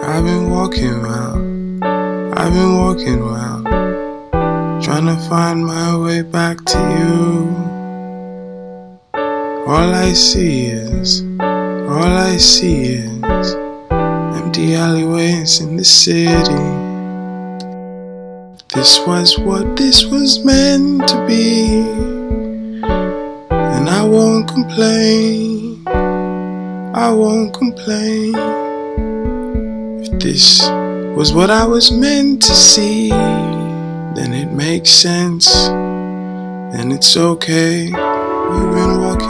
I've been walking around, trying to find my way back to you. All I see is empty alleyways in the city. This was what this was meant to be, and I won't complain. If this was what I was meant to see, then it makes sense, and it's okay. You've been walking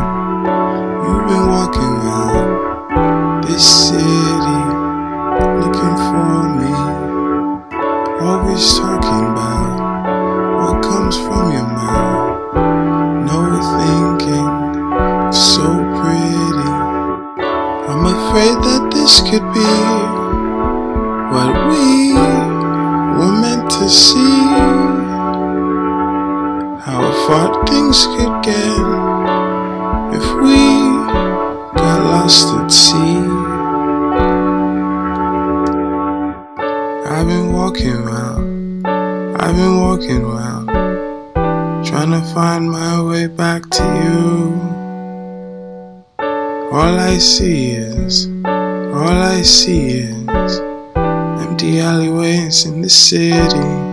around this city, looking for me, always talking about what comes from your mouth. No thinking, so pretty. I'm afraid that this could be what we were meant to see. How far things could get if we got lost at sea. I've been walking around, trying to find my way back to you. All I see is empty alleyways in the city.